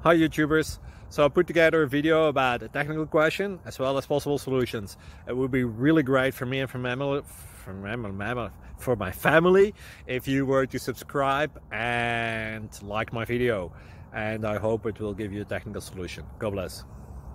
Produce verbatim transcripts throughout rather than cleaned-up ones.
Hi YouTubers! So I put together a video about a technical question as well as possible solutions. It would be really great for me and for, mammal, for, mammal, for my family if you were to subscribe and like my video. And I hope it will give you a technical solution. God bless.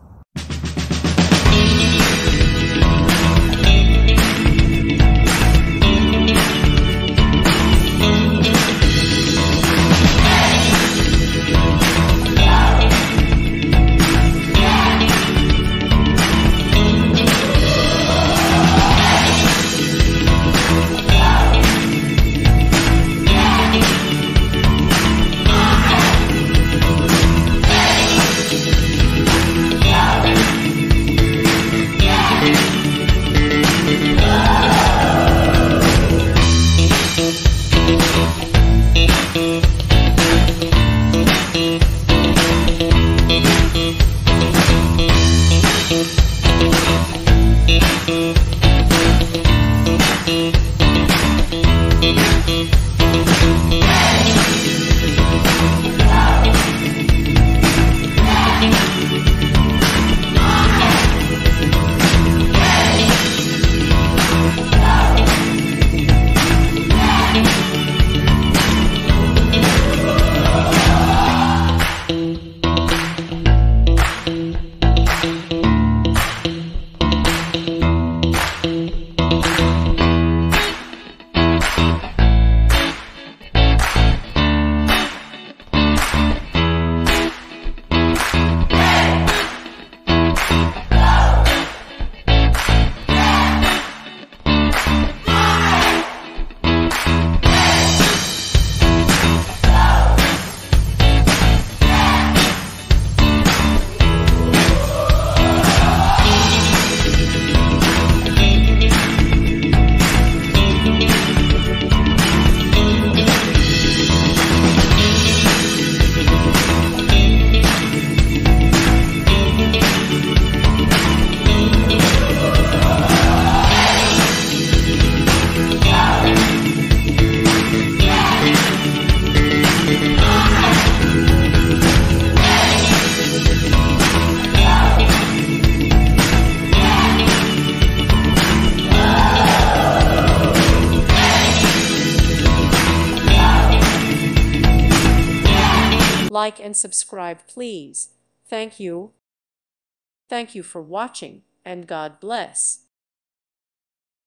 Like and subscribe, please. Thank you. Thank you for watching, and God bless.